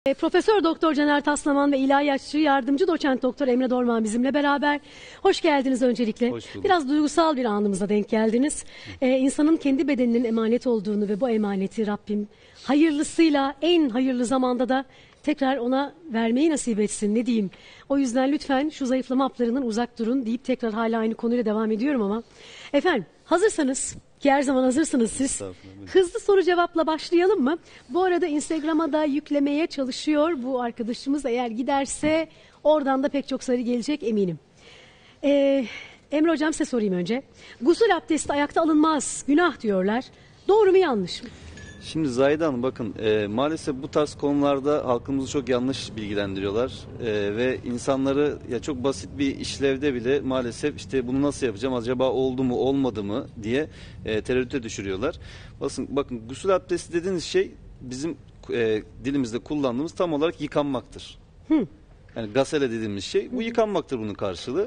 Profesör Doktor Caner Taslaman ve ilahiyatçı yardımcı doçent doktor Emre Dorman bizimle beraber. Hoş geldiniz öncelikle. Hoş bulduk. Biraz duygusal bir anımıza denk geldiniz. İnsanın kendi bedeninin emanet olduğunu ve bu emaneti Rabbim hayırlısıyla en hayırlı zamanda da tekrar ona vermeyi nasip etsin, ne diyeyim. O yüzden lütfen şu zayıflama haplarından uzak durun deyip tekrar hala aynı konuyla devam ediyorum ama. Efendim hazırsanız, ki her zaman hazırsınız siz. Hızlı soru cevapla başlayalım mı? Bu arada Instagram'a da yüklemeye çalışıyor bu arkadaşımız. Eğer giderse oradan da pek çok sayı gelecek eminim. Emre Hocam size sorayım önce. Gusül abdesti ayakta alınmaz, günah diyorlar. Doğru mu yanlış mı? Şimdi Zahide Hanım bakın maalesef bu tarz konularda halkımızı çok yanlış bilgilendiriyorlar ve insanları ya çok basit bir işlevde bile maalesef işte bunu nasıl yapacağım, acaba oldu mu olmadı mı diye tereddüte düşürüyorlar. Bakın gusül abdesti dediğiniz şey bizim dilimizde kullandığımız tam olarak yıkanmaktır. Yani gasele dediğimiz şey bu yıkanmaktır bunun karşılığı.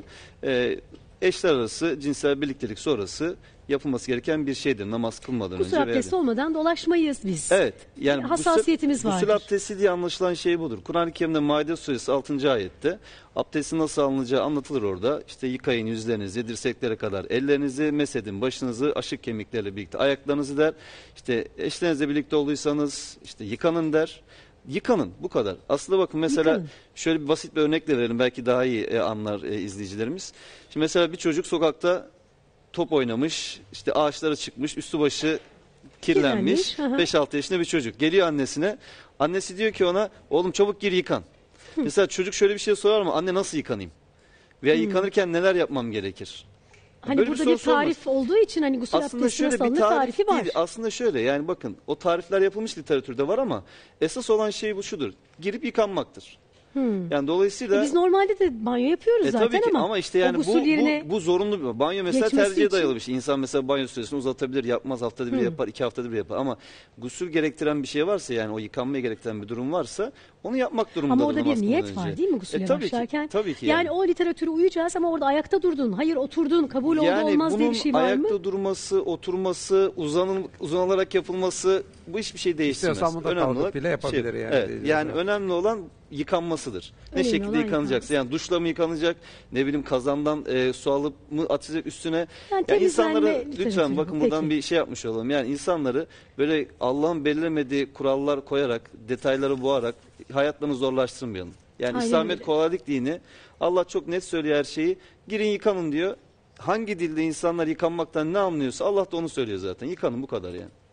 Eşler arası cinsel birliktelik sonrası yapılması gereken bir şeydir namaz kılmadan önce. Gusül abdesti olmadan dolaşmayız biz. Evet. Yani hassasiyetimiz var. Gusül abdesti diye anlaşılan şey budur. Kur'an-ı Kerim'de Maide suresi 6. ayette abdestin nasıl alınacağı anlatılır orada. İşte yıkayın yüzlerinizi dirseklere kadar, ellerinizi mesedin, başınızı aşık kemiklerle birlikte, ayaklarınızı der. İşte eşlerinizle birlikte olduysanız işte yıkanın der. Yıkanın, bu kadar. Aslında bakın mesela Yıkanın. şöyle bir basit bir örnekle verelim, belki daha iyi anlar izleyicilerimiz. Şimdi mesela bir çocuk sokakta top oynamış, işte ağaçlara çıkmış, üstü başı kirlenmiş. 5-6 yaşında bir çocuk. Geliyor annesine. Annesi diyor ki ona, oğlum çabuk gir yıkan. Mesela çocuk şöyle bir şey sorar mı? Anne nasıl yıkanayım? Veya yıkanırken neler yapmam gerekir? Hani Böyle burada bir bir soru tarif sormaz. olduğu için hani gusül Aslında abdesti şöyle nasıl bir alınır tarif tarifi var. değil. Aslında şöyle yani bakın o tarifler yapılmış literatürde var ama esas olan şey bu şudur. Girip yıkanmaktır. Yani dolayısıyla Biz normalde de banyo yapıyoruz zaten tabii ki ama işte yani o gusül yerine bu zorunlu bir banyo mesela geçmesi tercihe için. dayalı bir şey. İnsan mesela banyo süresini uzatabilir, yapmaz, haftada bir yapar, 2 haftada bir yapar ama gusül gerektiren bir şey varsa, yani o yıkanmaya gerektiren bir durum varsa onu yapmak durumundadır. Ama orada bir namaz kılmadan niyet önce. var değil mi gusüle Tabii başlarken? ki, tabii ki yani o literatüre uyacağız ama orada ayakta durdun, hayır oturdun, kabul oldu olmaz diye bir şey var mı? ayakta durması, oturması, uzanılarak yapılması bu hiçbir şey değiştirmez. İstiyorsan bunu da kalkıp bile yapabilir yani. Evet, yani önemli olan yıkanmasıdır. Ne Önemli şekilde olan yıkanacaksa, yani duşla mı yıkanacak, ne bileyim kazandan su alıp mı atacak üstüne. Yani Yani temizlenme insanları literatürü lütfen bu, bakın peki. buradan bir şey yapmış olalım. Yani insanları böyle Allah'ın belirlemediği kurallar koyarak, detayları boğarak hayatlarını zorlaştırmayalım. Yani Aynen İslamiyet öyle. kolaylık dini. Allah çok net söylüyor her şeyi. Girin yıkanın diyor. Hangi dilde insanlar yıkanmaktan ne anlıyorsa Allah da onu söylüyor zaten. Yıkanın, bu kadar yani.